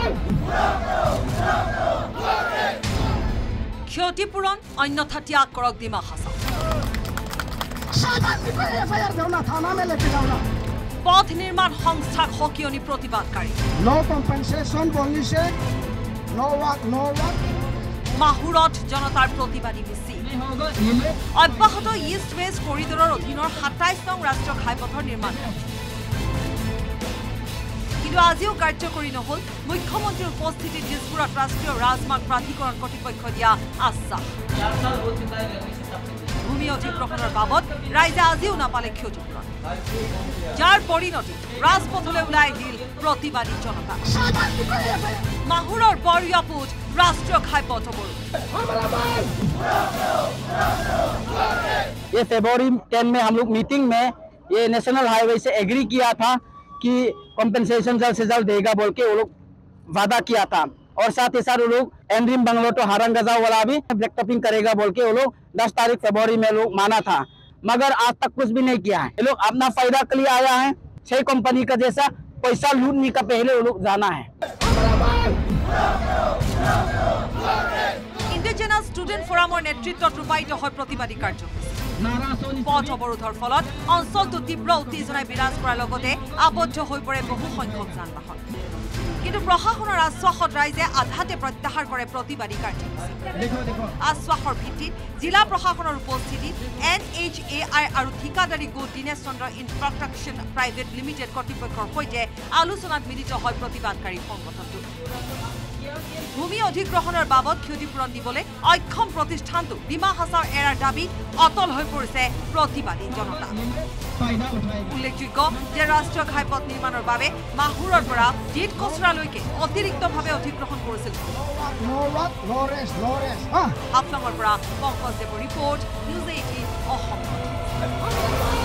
ক্ষতিপূৰণ অন্যথা ত্যাগ কৰক ডিমা হাছাও পথ নিৰ্মাণ সংস্থাক সকিয়নি প্ৰতিবাদকাৰী মাহুৰত জনতাৰ প্ৰতিবাদী মিছিল অব্যাহত ইষ্ট ৱেষ্ট কৰিডৰৰ অধীনৰ ২৭ নং ৰাষ্ট্ৰীয় ঘাইপথৰ নিৰ্মাণ কিন্তু আজিও কাৰ্যকৰী নহল মুখ্যমন্ত্ৰীৰ উপস্থিতিত দিছপুৰত ৰাষ্ট্ৰীয় ৰাজমাৰ্গ প্ৰাধিকৰণ কৰ্তৃপক্ষই দিয়া আশ্বাস ভূমি অধিগ্ৰহণৰ বাবদ ৰাইজে আজিও নাপালে ক্ষতিপূৰণ যাৰ পৰিণতি ৰাজপথলৈ ওলাই আহিল প্ৰতিবাদী জনতা মাহুৰৰ বৰিয়াপুত राष्ट्रीय घाईपथ ये फरवरी 10 में हम लोग मीटिंग में ये नेशनल हाईवे से एग्री किया था कि कॉम्पेंसेशन जल्द से जल्द देगा बोल के वो लोग वादा किया था और साथ ही साथ वो लोग एंड्रीम बंगलो तो हारंगजा वाला भी ब्लैक टॉपिंग करेगा बोल के वो लोग 10 तारीख फरवरी में लोग माना था मगर आज तक कुछ भी नहीं किया है ये लोग अपना फायदा के लिए आया है 6 कंपनी का जैसा पैसा लूटने का पहले वो लोग जाना है इंडिजिनास स्टूडेंट फोराমৰ নেতৃত্বত ৰূপায়িত হয় প্ৰতিবাদী কাৰ্যসূচী পথ অৱৰোধৰ ফলত অঞ্চলটো তীব্ৰ উত্তেজনাই বিৰাজ কৰাৰ লগতে আবদ্ধ হৈ পৰে বহু সংখ্যক যান-বাহন কিন্তু প্ৰশাসনৰ আশ্বাসত ৰাইজে আধাতে প্ৰত্যাহাৰ কৰে প্ৰতিবাদী কাৰ্যসূচী আশ্বাসৰ ভিত্তিত জিলা প্ৰশাসনৰ উপস্থিতিত NHAI আৰু ঠিকাদাৰী গোট Dinesh Chandra infrastructure private limited কৰ্তৃপক্ষৰ সৈতে আলোচনাত মিলিত হয় প্ৰতিবাদকাৰী সংগঠনটো ভূমি অধিগ্ৰহণৰ বাবদ ক্ষতিপূৰণ দিবলৈ অক্ষম প্ৰতিষ্ঠানটো ডিমা হাছাও এৰাৰ দাবী অটল হৈ পৰিছে প্ৰতিবাদী জনতা উল্লেখযোগ্য যে ৰাষ্ট্ৰীয় ঘাইপথ নিৰ্মাণৰ বাবে মাহুৰৰ পৰা ডিট কচৰালৈকে অতিৰিক্তভাৱে অধিগ্ৰহণ কৰিছিল হাফলঙৰ পৰা পংকজ দেৱৰ ৰিপৰ্ট নিউজ 18 অসম